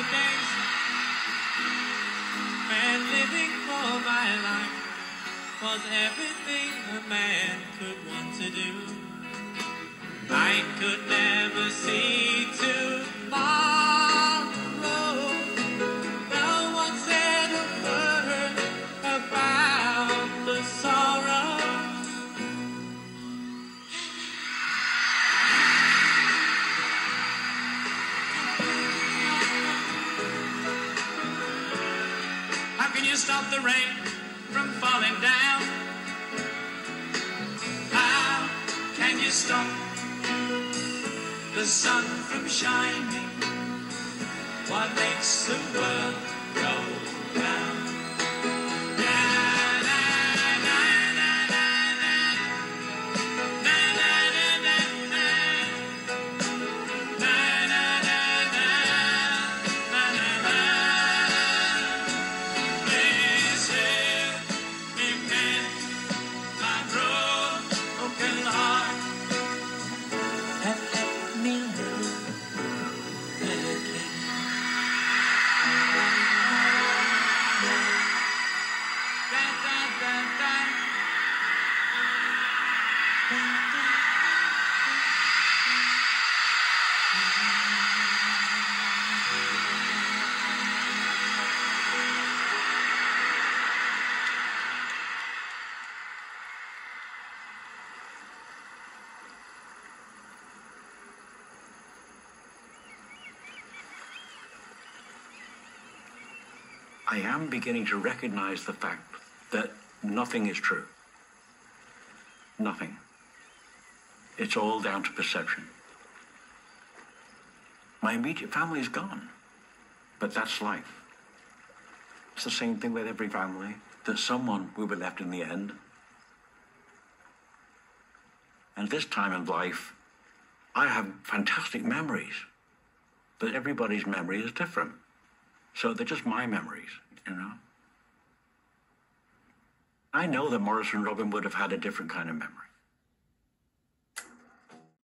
the days when living for my life was everything a man could want to do. I could never see tomorrow. No one said a word about the sorrow. How can you stop the rain from falling down? How can you stop the sun from shining? What makes the world go round? I am beginning to recognize the fact that nothing is true. Nothing. It's all down to perception. My immediate family is gone, but that's life. It's the same thing with every family, that someone will be left in the end. And this time in life, I have fantastic memories, but everybody's memory is different. So they're just my memories, you know? I know that Morris and Robin would have had a different kind of memory.